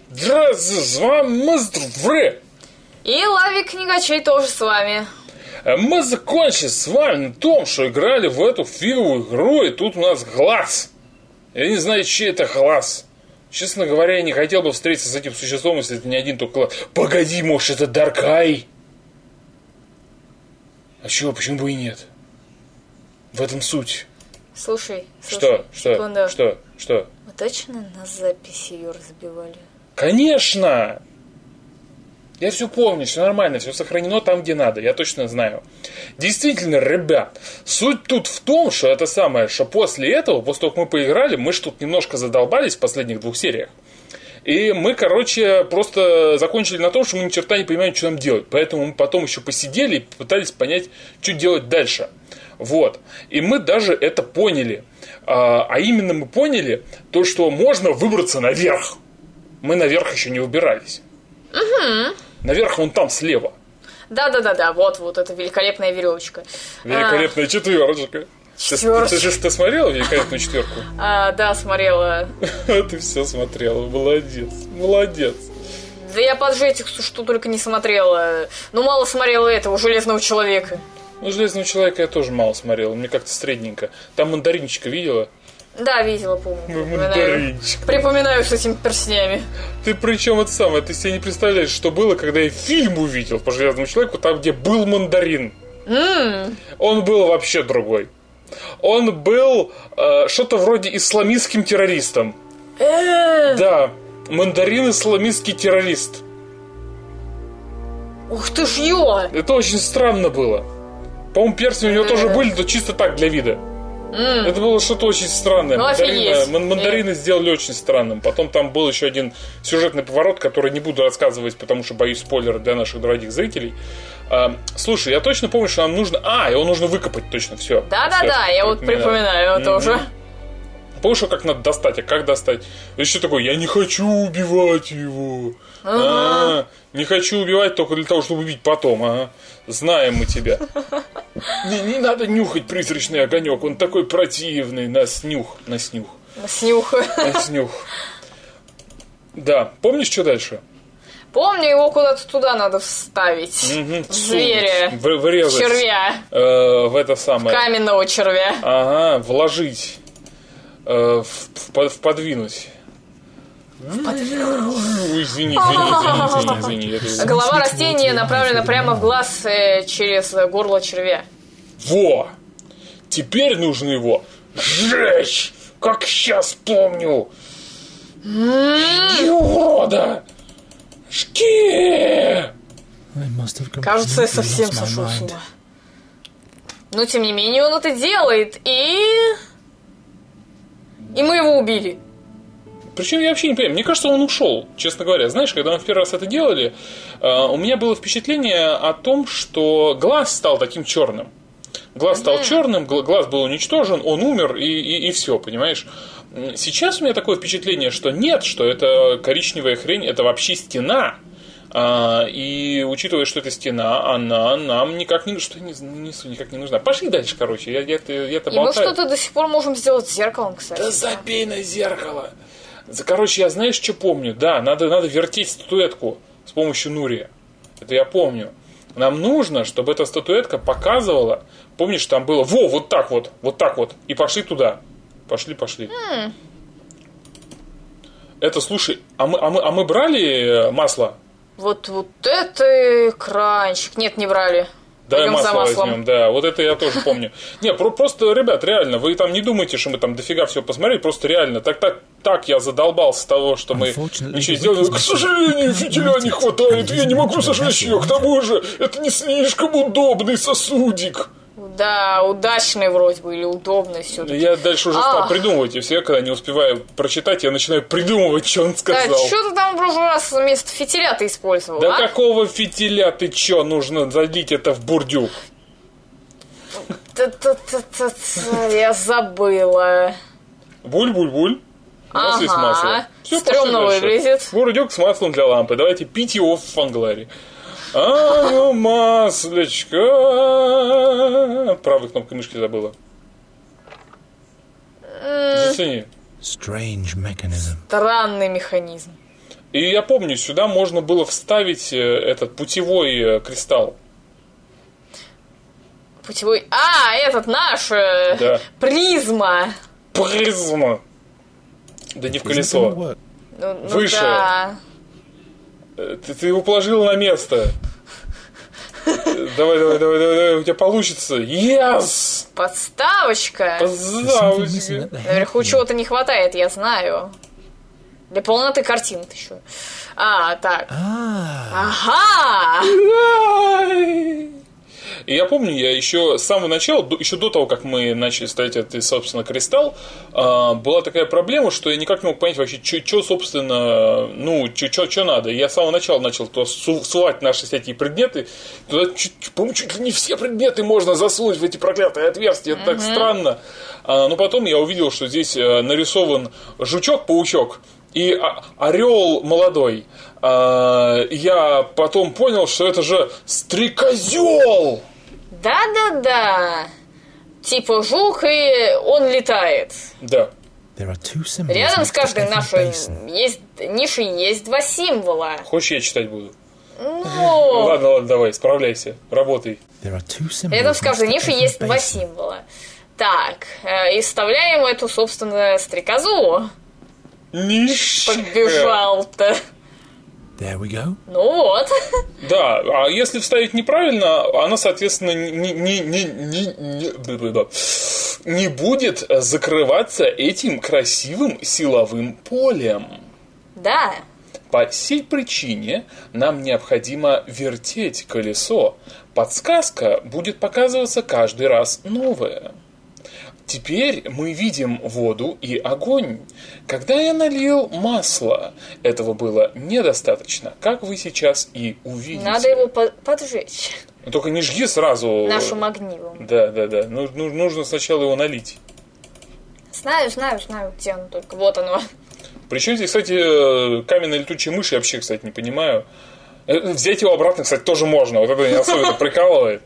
Здравствуйте, с вами мистер Фри. И Лавик Книгачей тоже с вами. Мы закончили с вами на том, что играли в эту фиговую игру, и тут у нас глаз. Я не знаю, чей это глаз. Честно говоря, я не хотел бы встретиться с этим существом, если это не один только глаз. Погоди, может, это Даркай? А чего, почему бы и нет? В этом суть. Слушай, Что? Мы точно на записи ее разбивали? Конечно! Я все помню, все нормально, все сохранено там, где надо, я точно знаю. Действительно, ребят, суть тут в том, что это самое, что после этого, после того, как мы поиграли, мы ж тут немножко задолбались в последних 2 сериях. И мы, короче, просто закончили на том, что мы ни черта не понимаем, что нам делать. Поэтому мы потом еще посидели и попытались понять, что делать дальше. Вот. И мы даже это поняли. А именно мы поняли то, что можно выбраться наверх. Мы наверх еще не выбирались. Угу. Наверх вон там слева. Да, вот эта великолепная веревочка. Великолепная четверочка. Ты смотрела «Великолепную четверку»? Да, смотрела. Ты все смотрела, молодец. Да я Поджетиксу что только не смотрела. Ну, мало смотрела этого «Железного человека». Ну, «Железного человека» я тоже мало смотрела, мне как-то средненько. Там мандаринчика видела? Да, видела, помню. Мандаринчик. Припоминаю с этими перстнями. Ты причем это самое, ты себе не представляешь, что было, когда я фильм увидел по «Железному человеку», там, где был мандарин. Он был вообще другой. Он был что-то вроде исламистским террористом. Да, мандарин исламистский террорист. Ух ты ж ё! Это очень странно было. По-моему, перстни у него тоже были, но чисто так, для вида. Это было что-то очень странное. Мандарины сделали очень странным. Потом там был еще один сюжетный поворот, который не буду рассказывать, потому что боюсь спойлера для наших дорогих зрителей. Слушай, я точно помню, что нам нужно... его нужно выкопать, точно, все. Да, я вот припоминаю тоже. Помнишь, как надо достать, а как достать? Еще такой, я не хочу убивать его. Не хочу убивать только для того, чтобы убить потом. Знаем мы тебя. Не надо нюхать призрачный огонек, он такой противный. На снюх. Да, помнишь, что дальше? Помню, его куда-то туда надо вставить. В зверя. Врезать. В червя. В это самое. В каменного червя. Ага, вложить. Подвинуть. Извини. Голова растения направлена прямо в глаз через горло червя. Во! Теперь нужно его сжечь! Как сейчас помню! Жги, урода! Жги! Кажется, я совсем сошел с ума. Но тем не менее он это делает, и мы его убили. Причем я вообще не понимаю. Мне кажется, он ушел, честно говоря. Знаешь, когда мы в первый раз это делали, у меня было впечатление о том, что глаз стал таким черным. Глаз стал черным, глаз был уничтожен, он умер, и все, понимаешь? Сейчас у меня такое впечатление, что нет, что это коричневая хрень, это вообще стена. И учитывая, что это стена, она нам никак не нужна. Пошли дальше, короче. Я-то болтаю. И мы что-то до сих пор можем сделать с зеркалом, кстати. Да забей на зеркало. Короче, я знаешь, что помню? Да, надо вертеть статуэтку с помощью Нурия. Это я помню. Нам нужно, чтобы эта статуэтка показывала. Помнишь, там было вот так вот. И пошли туда. Пошли. Это, слушай, а мы брали масло? Вот это экранчик. Нет, не брали. Давай масло возьмем, да, вот это я тоже помню. Не, просто, ребят, реально, вы там не думайте, что мы там дофига все посмотрели, просто реально, так я задолбался с того, что мы ничего сделали. К сожалению, фитиля не хватает, я не могу зажечь ее, к тому же, это не слишком удобный сосудик. Да, удачный вроде бы, или удобный все-таки. Я дальше уже стал придумывать, и все, когда не успеваю прочитать, я начинаю придумывать, что он сказал. Да, что ты там в прошлый раз вместо фитиля-то использовал, Да какого фитиля, ты че, нужно залить это в бурдюк? Я забыла. Буль-буль-буль. У нас есть масло. Все, стрёмно выглядит. Бурдюк с маслом для лампы. Давайте пить его в фангларе. Маслечко. Правой кнопкой мышки забыла. Зацени. Странный механизм. И я помню, сюда можно было вставить этот путевой кристалл. Путевой... этот наш! Призма! Призма! Да не в колесо. Выше. Да. Ты его положил на место. Давай, у тебя получится. Yes! Подставочка. Наверху чего-то не хватает, я знаю. Для полноты картинок еще. Так. Ага! И я помню, я еще с самого начала, еще до того, как мы начали ставить этот, собственно, кристалл, была такая проблема, что я никак не мог понять вообще, что собственно, что надо. И я с самого начала начал сувать наши всякие предметы. Туда, по-моему, чуть ли не все предметы можно засунуть в эти проклятые отверстия. Это так странно. Но потом я увидел, что здесь нарисован жучок-паучок и орел молодой. Я потом понял, что это же стрекозёл! Да. Типа жук, и он летает. Да. Рядом с каждой нашей нишей есть 2 символа. Хочешь, я читать буду? Ладно, давай, справляйся, работай. Рядом с каждой нишей есть 2 символа. Так, и вставляем эту, собственно, стрекозу. Ниша. Побежал-то. There we go. Ну вот. Да, а если вставить неправильно, она, соответственно, не будет закрываться этим красивым силовым полем. Да. По сей причине нам необходимо вертеть колесо. Подсказка будет показываться каждый раз новая. Теперь мы видим воду и огонь. Когда я налил масло, этого было недостаточно, как вы сейчас и увидите. Надо его поджечь. Но только не жги сразу. Нашим огнивом. Да. Нужно сначала его налить. Знаю, где оно только. Вот оно. Причем здесь, кстати, каменная летучая мышь, я вообще, кстати, не понимаю. Взять его обратно, кстати, тоже можно. Вот это меня особенно прикалывает.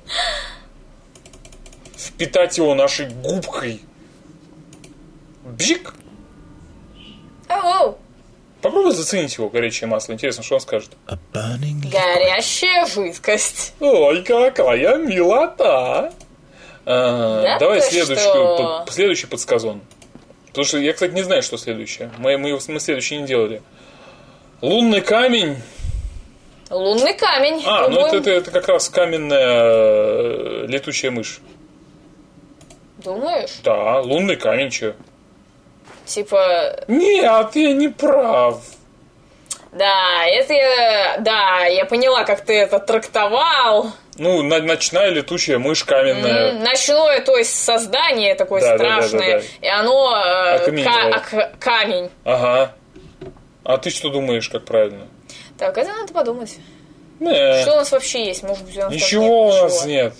Впитать его нашей губкой. Бжик! Оу! Попробуй заценить его, горячее масло. Интересно, что он скажет. Горящая жидкость. Ой, какая милота! Давай следующий подсказон. Потому что я, кстати, не знаю, что следующее. Мы следующее не делали. Лунный камень. Лунный камень. Это как раз каменная летучая мышь. Думаешь? Да, лунный камень, чё? Типа... Нет, я не прав. Да, я поняла, как ты это трактовал. Ночная летучая мышь каменная. Ночное, то есть создание такое страшное. Да. И оно камень. Ага. А ты что думаешь, как правильно? Так, это надо подумать. Что у нас вообще есть? Может быть, у нас ничего у нас нет.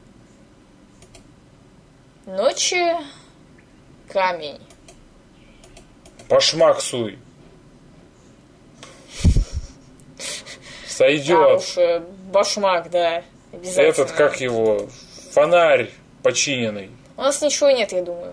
Ночи, камень. Башмак суй. Сойдет. Башмак, да. Обязательно. Этот, как его, фонарь починенный. У нас ничего нет, я думаю.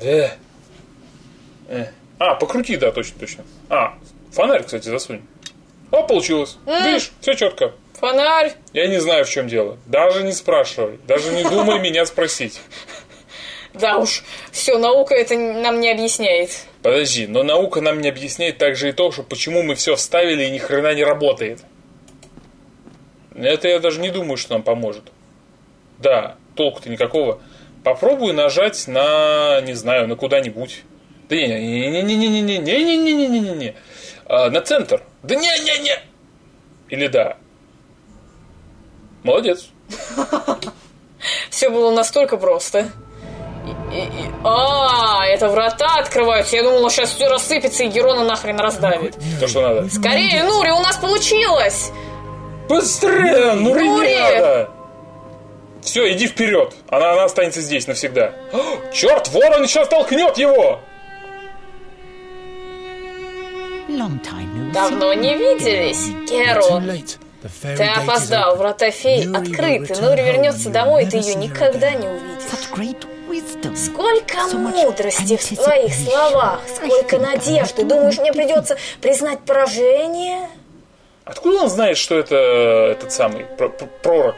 Да. Покрути, да, точно. Фонарь, кстати, засунь. Получилось. Видишь, все четко. Фонарь. Я не знаю, в чем дело. Даже не спрашивай. Даже не думай меня спросить. Да уж, все, наука это нам не объясняет. Подожди, но наука нам не объясняет также и то, что почему мы все вставили и ни хрена не работает. Это я даже не думаю, что нам поможет. Да, толку-то никакого. Попробуй нажать на, не знаю, на куда-нибудь. Да не-не-не-не-не-не-не-не-не-не-не-не. На центр. Да не-не-не. Или да. Молодец. Все было настолько просто. Это врата открываются. Я думала, сейчас все рассыпется и Герона нахрен раздавит. То, что надо. Скорее, Нури, у нас получилось! Быстрее! Нури, не надо! Все, иди вперед. Она останется здесь навсегда. Черт, ворон сейчас толкнет его! Давно не виделись, Герон. Ты опоздал, врата феи открыты. Нури вернется домой, и ты ее никогда не увидишь. Сколько мудрости в твоих словах, сколько надежды. Думаешь, мне придется признать поражение? Откуда он знает, что это этот самый пророк?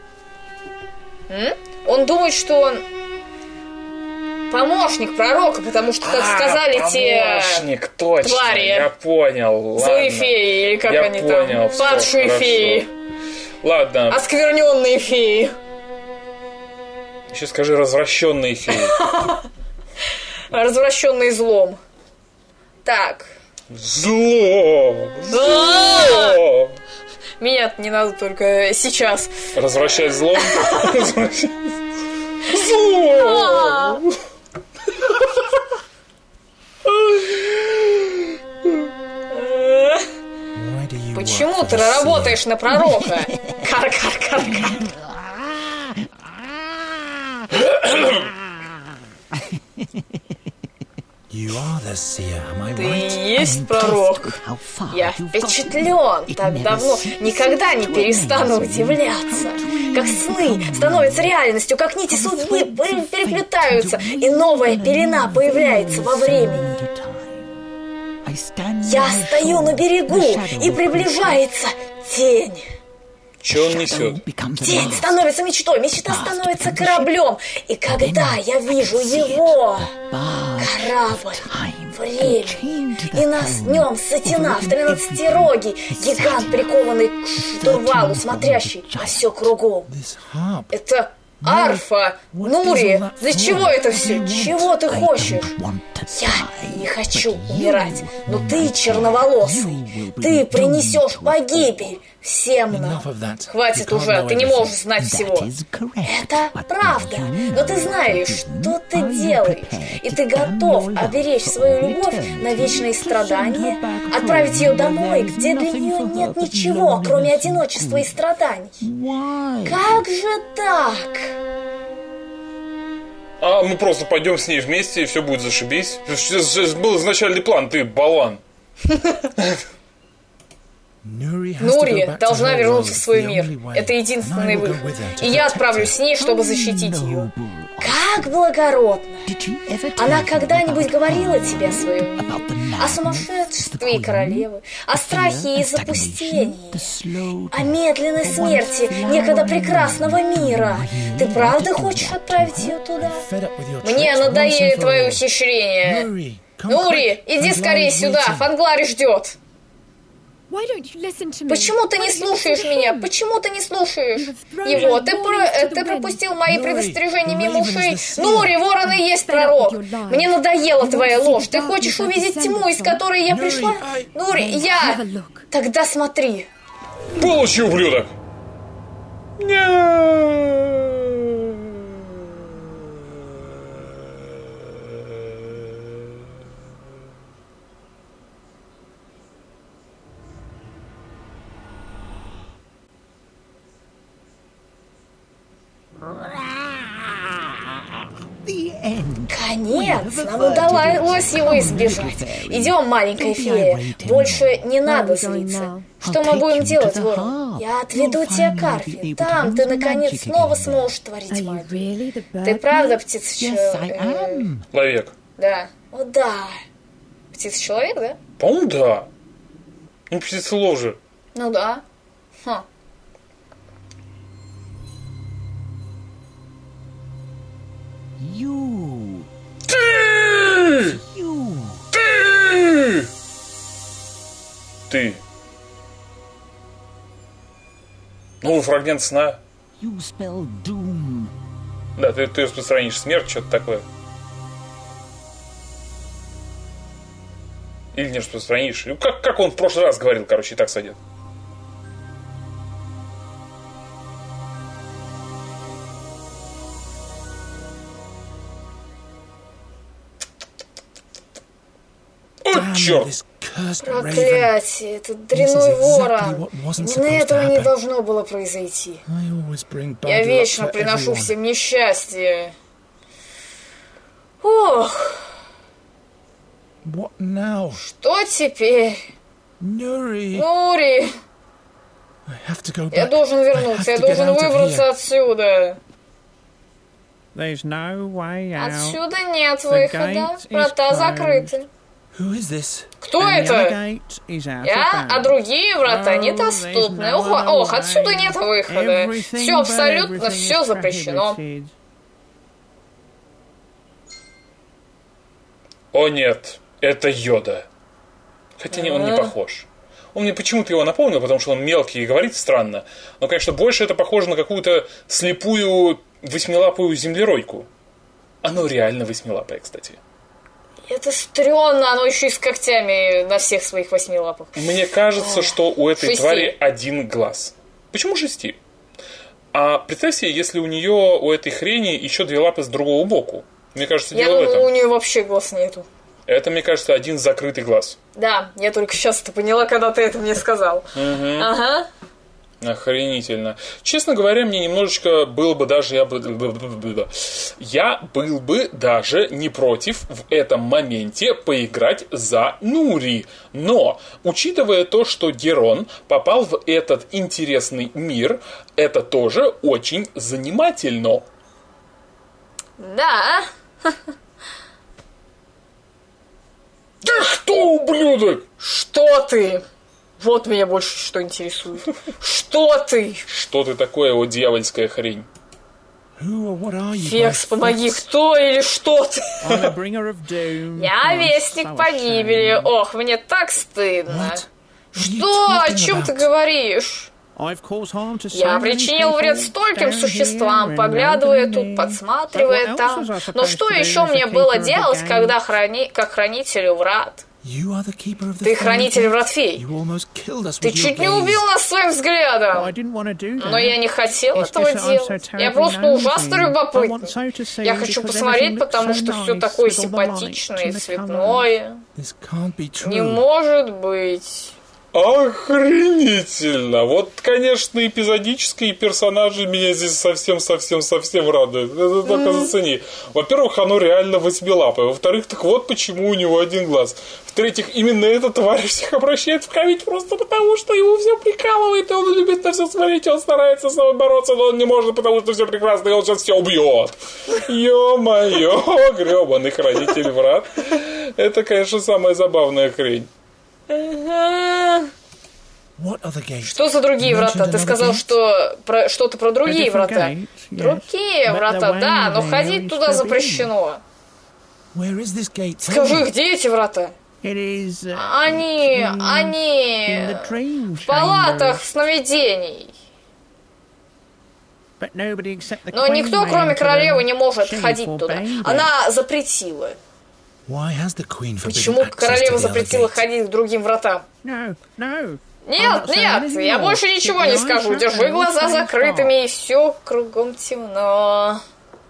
Он думает, что он помощник пророка, потому что, как сказали помощник, те точно, твари, я понял, злые ладно. феи, или как Я они понял, там, падшие хорошо. феи, Ладно, оскверненные феи. еще скажи развращенные феи. Развращенные злом. Так. Зло! Меня не надо только сейчас. Развращать злом? Зло! Почему ты работаешь на пророка? Кар-кар-кар-кар. Ты и есть пророк. Я впечатлен. Так давно. Никогда не перестану удивляться. Как сны становятся реальностью, как нити судьбы переплетаются, и новая пелена появляется во времени. Я стою на берегу, и приближается тень. Что он несет? Тень становится мечтой, мечта становится кораблем. И когда я вижу его, корабль, время, и нас днем сатина в 13-рогий, гигант, прикованный к штурвалу, смотрящий на все кругом. Это арфа, Нури, для чего это все? Чего ты хочешь? Я не хочу умирать, но ты черноволосый, ты принесешь погибель всем нам. Хватит уже, ты не можешь знать всего. Это правда, но ты знаешь, что ты делаешь, и ты готов оберечь свою любовь на вечные страдания, отправить ее домой, где для нее нет ничего, кроме одиночества и страданий. Как же так? А мы просто пойдем с ней вместе, и все будет зашибись. Был изначальный план, ты болван. Нури должна вернуться в свой мир. Это единственный выход. И я отправлюсь с ней, чтобы защитить ее. Как благородно! Она когда-нибудь говорила тебе о своем мире? О сумасшествии королевы, о страхе и запустении, о медленной смерти некогда прекрасного мира. Ты правда хочешь отправить ее туда? Мне надоели твои ухищрения. Нури, иди скорее сюда, Фанглари ждет. Почему ты не слушаешь меня? Почему ты не слушаешь его? Ты пропустил мои предостережения мимо ушей. Нури, ворон и есть пророк. Мне надоела твоя ложь. Ты хочешь увидеть тьму, из которой я пришла? Нури, я... Тогда смотри. Получи, ублюдок! Конец! Нам удалось его избежать. Идем, маленькая фея. Больше не надо злиться. Что мы будем делать, ворон? Я отведу тебя к Арфе. Там ты, наконец, снова сможешь творить магию. Ты правда Человек. Да. О, да. Птица-человек, да? По-моему, да. Не птицелов же. Ну да. Ты. Новый фрагмент сна. Да, ты распространишь смерть, что-то такое. Или не распространишь. Как он в прошлый раз говорил, короче, и так сойдет. О, черт! Проклятие, этот дрянной ворон. Именно этого не должно было произойти. Я вечно приношу всем несчастье. Ох. Что теперь? Нури. Я должен вернуться, я должен выбраться отсюда. Отсюда нет выхода. Врата закрыты. Who is this? Кто это? Я, а другие врата недоступны. Ох, отсюда нет выхода. Все абсолютно, все запрещено. О нет, это Йода. Хотя он не похож. Он мне почему-то его напомнил, потому что он мелкий и говорит странно. Но, конечно, больше это похоже на какую-то слепую восьмилапую землеройку. Оно реально восьмилапое, кстати. Это стрёмно, оно еще и с когтями на всех своих 8 лапах. Мне кажется, что у этой 6. твари один глаз. Почему 6? А представь себе, если у нее, у этой хрени, еще 2 лапы с другого боку. Мне кажется, Я дело в думаю, этом. у нее вообще глаз нету. Это, мне кажется, один закрытый глаз. Да, я только сейчас это поняла, когда ты это мне сказал. Ага. Охренительно. Честно говоря, мне немножечко было бы даже... Я был бы даже не против в этом моменте поиграть за Нури. Но, учитывая то, что Герон попал в этот интересный мир, это тоже очень занимательно. Да. Ты кто, ублюдок? Что ты? Вот меня больше что интересует. Что ты? Что ты такое, о дьявольская хрень? Фекс, помоги, кто или что ты? Я вестник погибели. Ох, мне так стыдно. Что? О чем ты говоришь? Я причинил вред стольким существам, поглядывая тут, подсматривая там. Но что еще мне было делать, когда как хранителю врат? Ты хранитель врат фей. Ты чуть не убил нас своим взглядом. Но я не хотел этого делать. Я просто ужасно любопытный. Я хочу посмотреть, потому что все такое симпатичное и цветное. Не может быть. Охренительно! Вот, конечно, эпизодические персонажи меня здесь совсем радуют. Это только зацени. Во-первых, оно реально восьмилапое. Во-вторых, так вот почему у него один глаз. В-третьих, именно эта тварь всех обращает в камень просто потому, что его все прикалывает, и он любит на все смотреть, и он старается с собой бороться, но он не может, потому что все прекрасно, и он сейчас все убьет. Ё-моё, грёбаный хранитель врат. Это, конечно, самая забавная хрень. Что за другие врата? Ты сказал, что что-то про другие врата. Другие врата, да, но ходить туда запрещено. Скажи, где эти врата? Они в палатах сновидений. Но никто, кроме королевы, не может ходить туда. Она запретила. Почему королева запретила ходить к другим вратам? Нет, я больше ничего не скажу. Держи глаза закрытыми, и все кругом темно.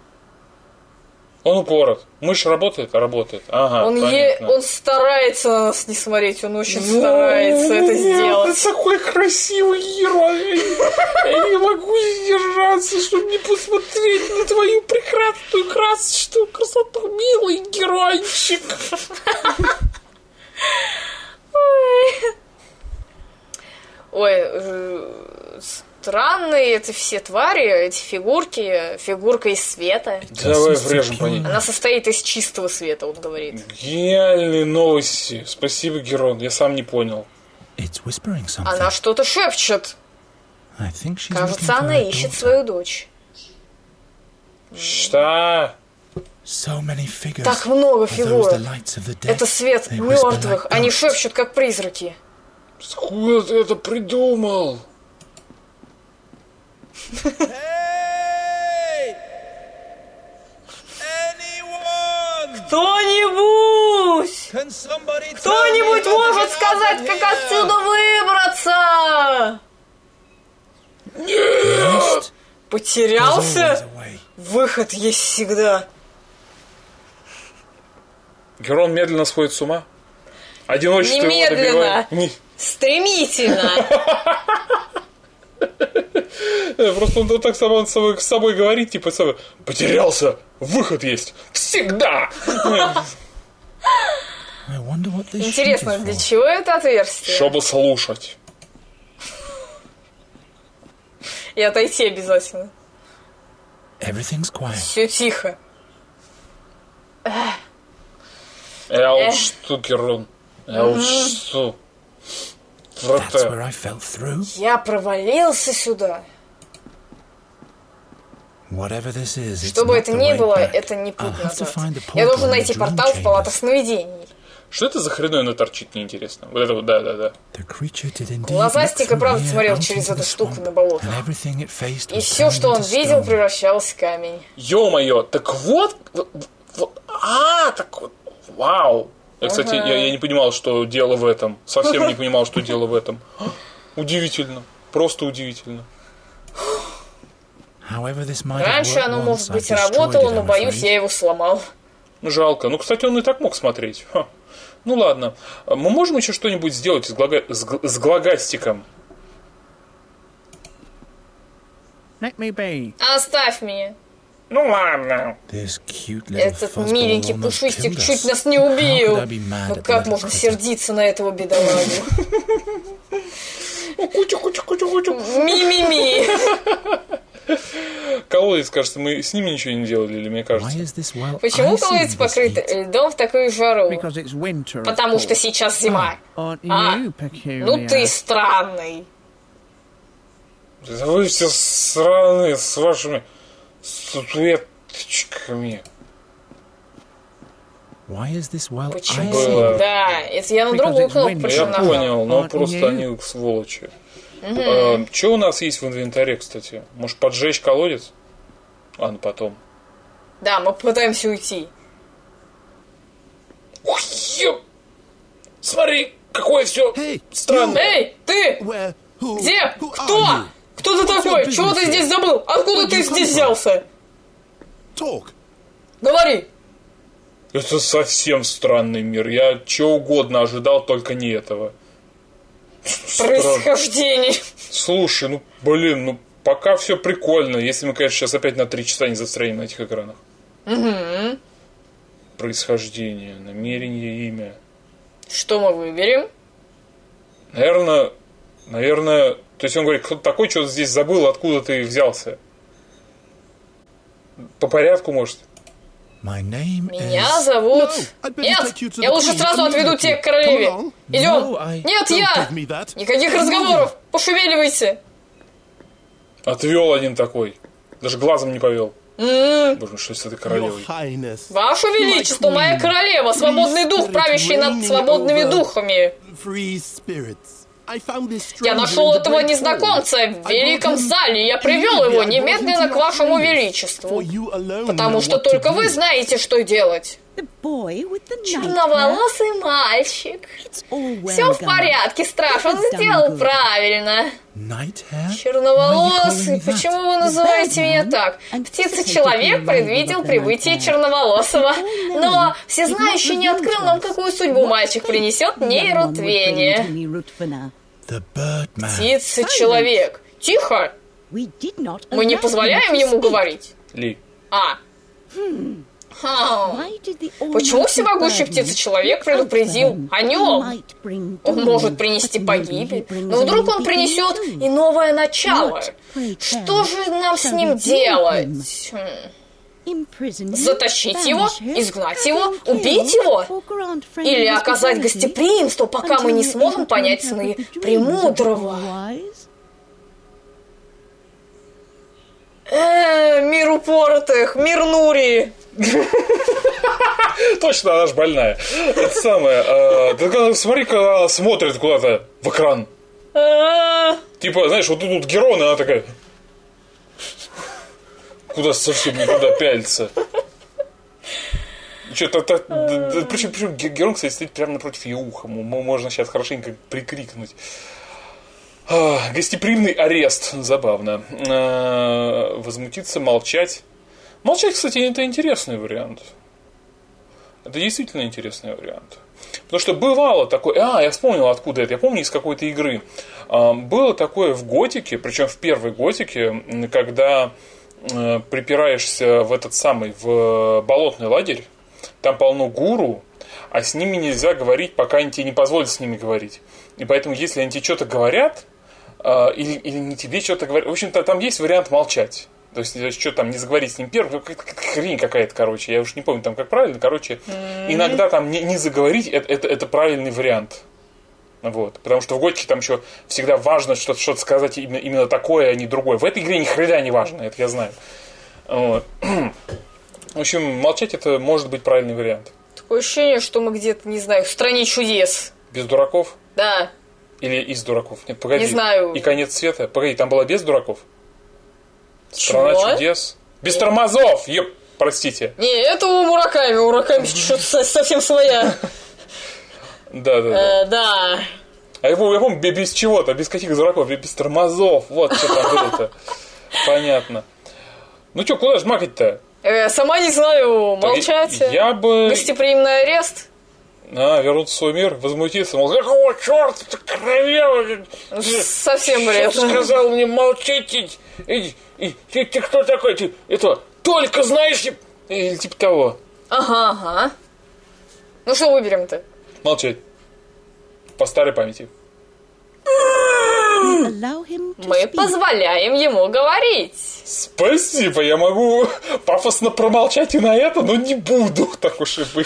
Он упорот. Мышь работает? Работает. Ага, он старается на нас не смотреть, он очень старается это сделать. Ты такой красивый герой. Я не могу сдержаться, чтобы не посмотреть на твою прекрасную красоту, милый геройчик. Ой, странные это все твари, эти фигурки. Фигурка из света. Давай врежем по ней. Она состоит из чистого света, он говорит. Гениальные новости. Спасибо, Герон. Я сам не понял. Она что-то шепчет. Кажется, она ищет свою дочь. Что? Так много фигур. Это свет мертвых. Они шепчут, как призраки. Откуда ты это придумал? Кто-нибудь может сказать, как отсюда выбраться? Нет! Потерялся? Выход есть всегда. Герон медленно сходит с ума. Одиночество немедленно. Его добивает. Стремительно. Просто он так с собой говорит, типа, потерялся, выход есть, всегда. Интересно, для чего это отверстие? Чтобы слушать. И отойти обязательно. Everything's quiet. Все тихо. Штукерун. Шту. That's where I fell through. Я провалился сюда. Whatever this is, it's Что бы not это the ни way было, back. это не путь I'll have to назад. find the Я portal должен in the найти dream портал в палатах chambers. сновидений. Что это за хреновина торчит, неинтересно? Вот это вот, да. The creature did indeed Глазастик и look правда through смотрел here через out эту into the штуку swamp, на болото. and everything it faced И was все, что он turned into видел, stone. превращалось в камень. Ё-моё, так вот... так вот, вау. Я, кстати, я не понимал, что дело в этом. Совсем не понимал, что дело в этом. Удивительно. Просто удивительно. However this might have Раньше worked оно, once, может I've быть, destroyed работало, it, но, I'm боюсь, afraid. я его сломал. Жалко. Ну, кстати, он и так мог смотреть. Ха. Ну, ладно. Мы можем еще что-нибудь сделать с глагастиком? Let me be. Оставь меня. Ну, ладно. This cute little Этот fuzzball миленький almost пушистик killed чуть us. нас не How убил. could I be mad Ну at the как little можно critter? сердиться на этого бедолагу? Ми-ми-ми. Колодец, кажется, мы с ними ничего не делали, или мне Why кажется? is this well Почему icy колодец in this покрыт heat? льдом в такую жару? Because it's winter. of Потому что course. сейчас зима. Aren't А, you peculiar? ну ты странный. Да вы все сраные с вашими статуэточками. Why is this well Почему? icy? Было. Да, это я на Because другую it's кнопку winter. Я причем нажал. понял, но Aren't просто you? они сволочи. Что у нас есть в инвентаре, кстати? Может, поджечь колодец? Ладно, потом. Да, мы пытаемся уйти. Ух, ёп! Смотри, какое все Hey, странное. Эй, ты! Where? Who? Где? Who Кто? are you? Кто ты такой? Чего ты здесь забыл? Откуда ты здесь взялся? Talk. Говори. Это совсем странный мир. Я чего угодно ожидал, только не этого. Происхождение. Слушай, ну, блин, ну, пока все прикольно. Если мы, конечно, сейчас опять на 3 часа не застрянем на этих экранах. Происхождение, намерение, имя. Что мы выберем? Наверное, то есть он говорит, кто-то такой, что здесь забыл, откуда ты взялся. По порядку, может? My name Меня is... зовут... No, I'd better Нет, take you to the я лучше queen сразу отведу immediately. тебя к королеве. Come along. Идем. No, I- Нет, Don't я. give me that. Никаких разговоров. Пошевеливайся. Отвел один такой. Даже глазом не повел. Боже, что с этой Your королевой? Highness. Ваше Величество, моя королева, свободный дух, правящий над свободными духами. Free spirits. I found this Я stranger нашел in the этого great незнакомца hall. в Великом зале, и я привел его немедленно к вашему Величеству. Потому что только вы знаете, что делать. The boy with the nightmare. Черноволосый мальчик. It's all well Все в done. порядке, страж, он He's done сделал good. правильно. Night hair? Черноволосый, Why are you calling me that? почему вы называете меня так? Птица-человек предвидел прибытие черноволосого. Но всезнающий не открыл нам, какую судьбу мальчик принесет нейрутвение. The Birdman. Птица-человек. Тихо! Мы не позволяем ему говорить. Ли. Почему всемогущий птица-человек предупредил о нем? Он может принести погибель, но вдруг он принесет и новое начало. Что же нам с ним делать? Затащить его, изгнать его, убить его? Или оказать гостеприимство, пока мы не сможем понять сны Премудрого? Мир упоротых, мир Нури. Точно, она ж больная. Это самое. Смотри, когда она смотрит куда-то в экран. Типа, знаешь, вот тут Герона, она такая... Куда совсем никуда пялится. Причем Герон, кстати, стоит прямо напротив ее уха. Можно сейчас хорошенько прикрикнуть. Гостеприимный арест. Забавно. Возмутиться, молчать. Молчать, кстати, это интересный вариант. Это действительно интересный вариант. Потому что бывало такое... я вспомнил, откуда это. Я помню из какой-то игры. Было такое в Готике, причем в первой Готике, когда припираешься в болотный лагерь, там полно гуру, а с ними нельзя говорить, пока они тебе не позволят с ними говорить. И поэтому, если они тебе что-то говорят, или не тебе что-то говорят... В общем-то, там есть вариант молчать. То есть, что там, не заговорить с ним первым, хрень какая-то, короче. Я уж не помню, там как правильно. Короче, иногда там не заговорить, это правильный вариант. Вот. Потому что в Готике там еще всегда важно что-то сказать именно такое, а не другое. В этой игре ни хрена не важно, это я знаю. Вот. В общем, молчать это может быть правильный вариант. Такое ощущение, что мы где-то, не знаю, в стране чудес. Без дураков? Да. Или из дураков? Нет, погоди. Не знаю. И конец света? Погоди, там была без дураков? Страна Чего? чудес? Без тормозов! Простите. Не, это у Мураками что-то совсем своя. Да. Да. А я помню, без чего-то, без каких дураков, без тормозов. Вот что там было-то. Понятно. Ну что, куда жмакать-то? Сама не знаю, молчать. Я бы... Гостеприимный арест. Вернуться в свой мир, возмутиться, мол, какого черта ты королева? Совсем бред. Что сказал мне молчите? Ты кто такой? Ты это только знаешь? Или типа того. Ага. Ну что выберем-то? Молчать. По старой памяти. Мы позволяем ему говорить. Спасибо, я могу пафосно промолчать и на это, но не буду, так уж и быть.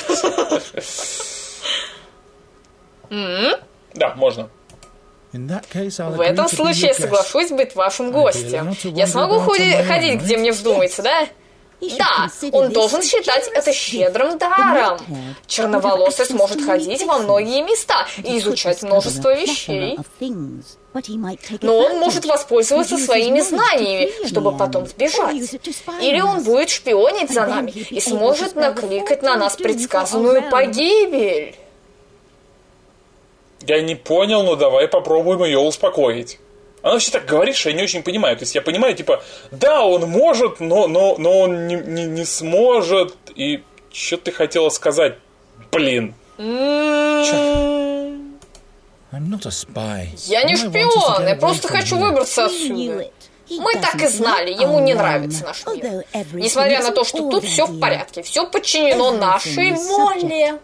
Да, можно. В этом случае я соглашусь быть вашим гостем. Я смогу ходить, где мне вздумается, да? Да, он должен считать это щедрым даром. Черноволосый сможет ходить во многие места и изучать множество вещей. Но он может воспользоваться своими знаниями, чтобы потом сбежать. Или он будет шпионить за нами и сможет накликать на нас предсказанную погибель. Я не понял, но давай попробуем ее успокоить. Она вообще так говорит, что я не очень понимаю. То есть я понимаю, типа, да, он может, но он не сможет. И что ты хотела сказать? Блин. Я не шпион, я просто хочу выбраться отсюда. Мы так и знали, ему не нравится наш мир. Несмотря на то, что тут все в порядке, все подчинено нашей воле.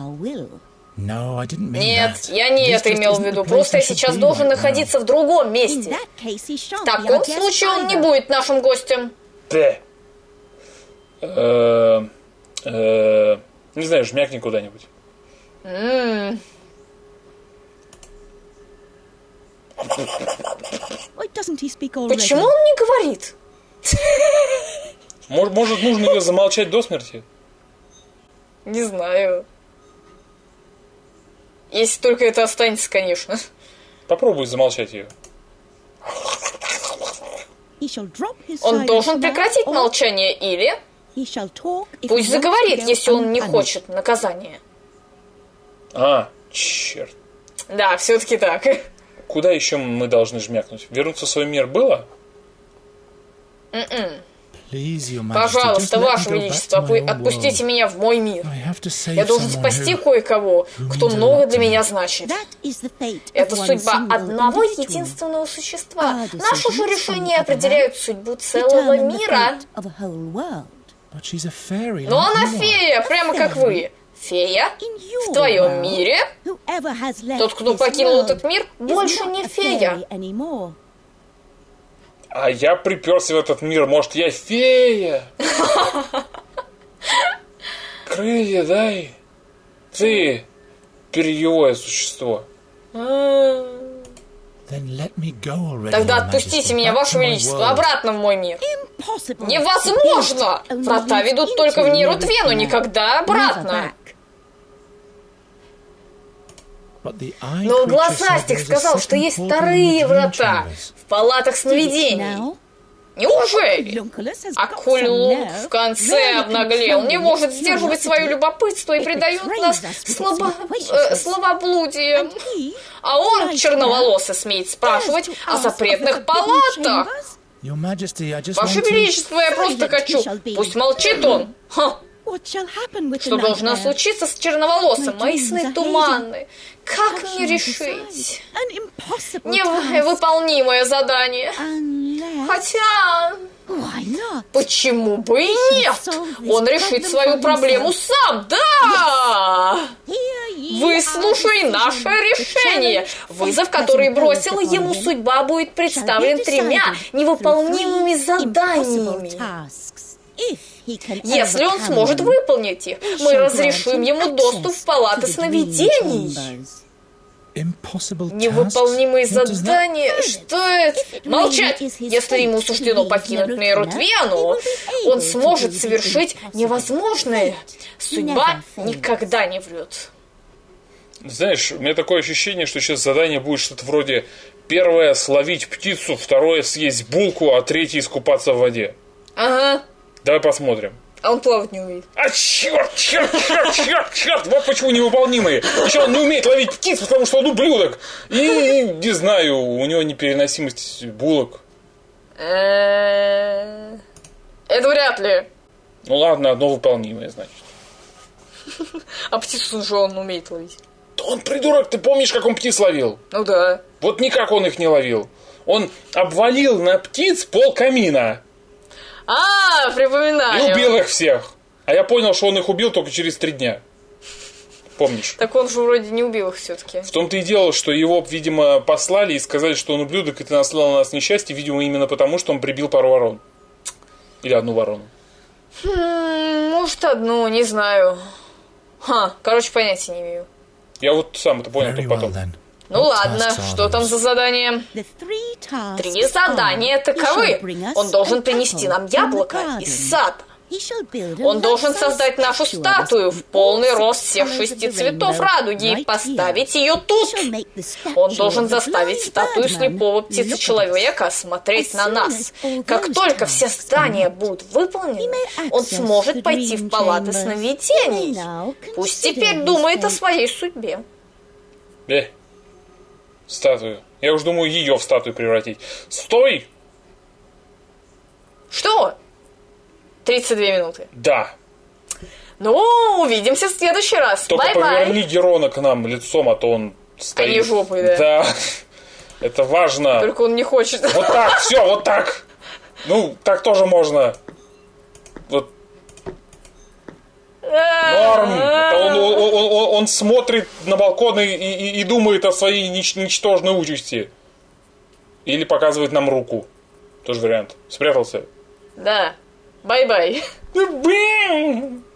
Нет, я не это имел в виду. Просто я сейчас должен находиться в другом месте. В таком случае он не будет нашим гостем. Не знаю, жмякни куда-нибудь. Почему он не говорит? Может, нужно ее замолчать до смерти? Не знаю. Если только это останется, конечно. Попробуй замолчать ее. Он должен прекратить молчание или... Пусть заговорит, если он не хочет наказания. Черт. Да, все-таки так. Куда еще мы должны жмякнуть? Вернуться в свой мир было? Пожалуйста, Ваше Величество, отпустите меня в мой мир. Я должен спасти кое-кого, кто много для меня значит. Это судьба одного единственного существа. Наши же решения определяют судьбу целого мира. Но она фея, прямо как вы. Фея? В твоем мире? Тот, кто покинул этот мир, больше не фея. А я приперся в этот мир, может, я фея? Крылья дай. Ты перьевое существо. Тогда отпустите меня, Ваше Величество, обратно в мой мир. Невозможно! Врата ведут только в Нирутвену, никогда обратно. Но глазастик сказал, что есть вторые врата в палатах сновидений. Неужели? Акулюк в конце обнаглел, не может сдерживать свое любопытство и предает нас словоблудием. А он, черноволосый, смеет спрашивать о запретных палатах. Ваше Величество, я просто хочу. Пусть молчит он. Что должно случиться с черноволосым? Мои сны туманны. Как мне решить? Невыполнимое задание. Хотя... Почему бы и нет? Он решит свою проблему сам, да! Выслушай наше решение. Вызов, который бросила ему судьба, будет представлен 3 невыполнимыми заданиями. Если он сможет выполнить их, мы разрешим ему доступ в палаты сновидений. Невыполнимые задания? Что это? Молчать! Если ему суждено покинуть Нейрутвену, он сможет совершить невозможное. Судьба никогда не врет. Знаешь, у меня такое ощущение, что сейчас задание будет что-то вроде: первое — словить птицу, второе — съесть булку, а третье — искупаться в воде. Ага. Давай посмотрим. А он плавать не умеет. А черт! Вот почему невыполнимые. Еще он не умеет ловить птиц, потому что он ублюдок. И, не знаю, у него непереносимость булок. Это вряд ли. Ну ладно, одно выполнимое, значит. А птицу же он умеет ловить. Да он придурок, ты помнишь, как он птиц ловил? Ну да. Вот никак он их не ловил. Он обвалил на птиц пол камина. Припоминаю. И убил их всех. А я понял, что он их убил только через 3 дня. Помнишь? Так он же вроде не убил их все-таки. В том-то и дело, что его, видимо, послали и сказали, что он ублюдок, и ты наслал на нас несчастье, видимо, именно потому, что он прибил пару ворон. Или 1 ворону. Может, 1, не знаю. Короче, понятия не имею. Я вот сам это понял только потом. Ну ладно, что там за задание? 3 задания таковы. Он должен принести нам яблоко из сада. Он должен создать нашу статую в полный рост всех 6 цветов радуги и поставить ее тут. Он должен заставить статую слепого птицы-человека смотреть на нас. Как только все задания будут выполнены, он сможет пойти в палаты сновидений. Пусть теперь думает о своей судьбе. Статую. Я уж думаю, ее в статую превратить. Стой! Что? 32 минуты. Да. Ну, увидимся в следующий раз. Только Бай-бай. поверни Герона к нам лицом, а то он стоит. А не жопой, да? Да. Это важно. Только он не хочет. Вот так, все, вот так. Ну, так тоже можно. Вот. Норм. Он смотрит на балкон и думает о своей ничтожной участи. Или показывает нам руку. Тоже вариант. Спрятался. Да. Бай-бай. Блин.